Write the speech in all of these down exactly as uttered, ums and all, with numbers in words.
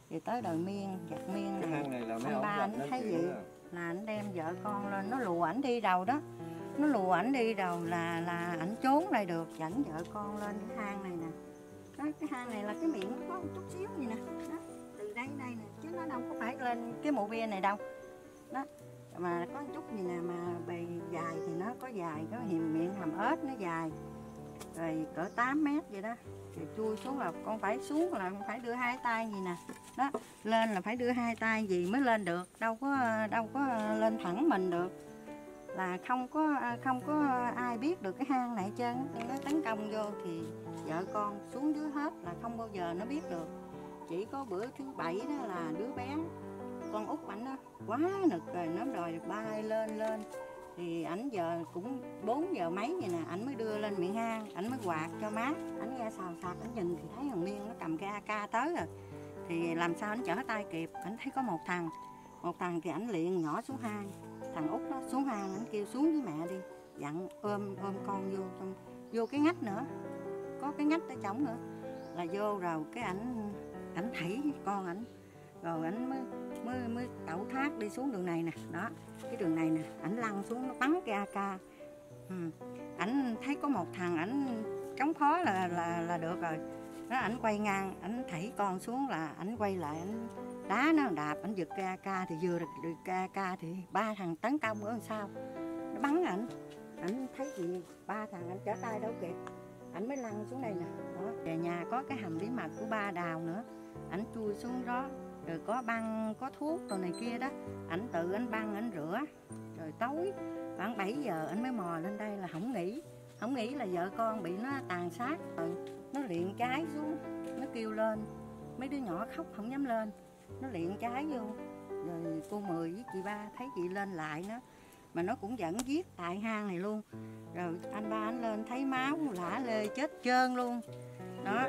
Thì tới đời Miên, giặc Miên cái hang này là mấy ông ông ba gặp anh nói thấy chuyện vậy đó. là anh đem vợ con lên, nó lùa ảnh đi đầu đó, nó lùa ảnh đi đầu là là ảnh trốn lại được, dẫn vợ con lên cái hang này nè. Đó, cái hang này là cái miệng nó có một chút xíu gì nè, đó, từ đây đây nè, chứ nó đâu có phải lên cái mộ bia này đâu. Đó, mà có một chút gì nè, mà bề dài thì nó có dài, có hiềm miệng hàm ếch nó dài, rồi cỡ tám mét vậy đó. Rồi chui xuống là con phải xuống là con phải đưa hai tay gì nè, đó, lên là phải đưa hai tay gì mới lên được, đâu có đâu có lên thẳng mình được, là không có không có ai biết được cái hang này hết trơn. Nó tấn công vô thì vợ con xuống dưới hết, là không bao giờ nó biết được. Chỉ có bữa thứ bảy đó là đứa bé con út ảnh đó quá nực rồi, nó đòi bay lên lên thì ảnh giờ cũng bốn giờ mấy vậy nè, ảnh mới đưa lên miệng hang, ảnh mới quạt cho mát. Ảnh nghe xào xạc, ảnh nhìn thì thấy thằng Miên nó cầm cái a ca tới rồi, thì làm sao ảnh trở tay kịp. Ảnh thấy có một thằng một thằng thì ảnh liền nhỏ xuống hang, thằng út đó xuống hang, ảnh kêu xuống với mẹ đi, dặn ôm ôm con vô trong vô cái ngách nữa, có cái ngách ở trống nữa, là vô rồi cái ảnh ảnh thảy con ảnh, rồi ảnh mới mới mới tẩu thoát đi xuống đường này nè. Đó, cái đường này nè, ảnh lăn xuống nó bắn cái a ca. Ừ. Ảnh thấy có một thằng ảnh chống phó là là là được rồi. Đó, ảnh quay ngang, ảnh thảy con xuống là ảnh quay lại, ảnh đá nó đạp, ảnh giật cái a ca, thì vừa được cái a ca thì ba thằng tấn công ở đằng sau nó bắn ảnh. Ảnh thấy gì ba thằng ảnh trở tay đâu kịp, ảnh mới lăn xuống đây nè. Đó, về nhà có cái hầm bí mật của ba Đào nữa, ảnh chui xuống đó, rồi có băng có thuốc rồi này kia đó, ảnh tự ảnh băng ảnh rửa. Rồi tối khoảng bảy giờ ảnh mới mò lên đây, là không nghĩ không nghĩ là vợ con bị nó tàn sát. Rồi nó liệng trái xuống, nó kêu lên, mấy đứa nhỏ khóc không dám lên, nó liệng trái vô. Rồi cô Mười với chị Ba thấy chị lên lại nó, mà nó cũng vẫn giết tại hang này luôn. Rồi anh Ba anh lên thấy máu lả lê chết trơn luôn đó.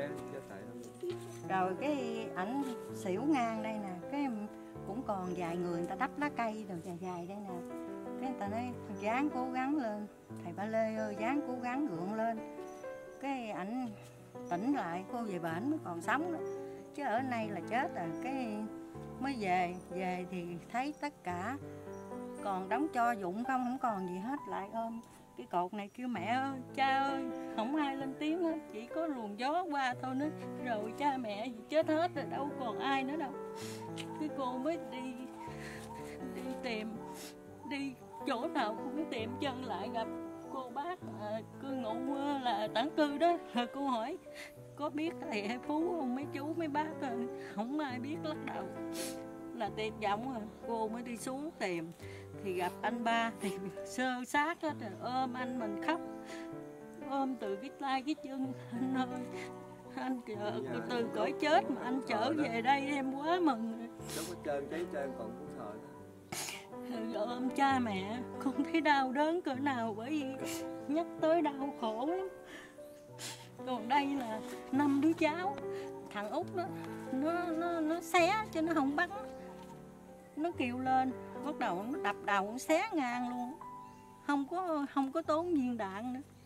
Rồi cái ảnh xỉu ngang đây nè, cái cũng còn vài người người ta đắp lá cây rồi dài dài đây nè. Cái người ta nói dáng cố gắng lên, thầy Ba Lê ơi dáng cố gắng gượng lên. Cái ảnh tỉnh lại, cô về bển mới còn sống đó, chứ ở đây là chết rồi. Cái mới về, về thì thấy tất cả còn đóng cho dụng không, không còn gì hết. Lại ôm cái cột này kêu mẹ ơi, cha ơi, không ai lên tiếng hết, chỉ có luồng gió qua thôi. Nó rồi cha mẹ gì chết hết rồi, đâu còn ai nữa đâu. Cái cô mới đi đi tìm, đi chỗ nào cũng tìm, chân lại gặp cô bác à, cư ngụ là tản cư đó. Cô hỏi có biết thầy hay Phú không, mấy chú mấy bác ơi, không ai biết, lắc đầu. Là tuyệt vọng rồi, cô mới đi xuống tìm thì gặp anh Ba thì sơ sát hết rồi, ôm anh mình khóc, ôm từ cái tay cái chân. Anh ơi, anh chờ từ cõi chết mà anh trở về đây em quá mừng. Lúc hết trơn cháy trơn còn cũng thờ đó. Ôm cha mẹ con thấy đau đớn cỡ nào, bởi vì nhắc tới đau khổ lắm. Còn đây là năm đứa cháu, thằng Út đó nó nó nó xé cho nó không bắn, nó kêu lên bắt đầu nó đập đầu, nó xé ngang luôn, không có không có tốn viên đạn nữa.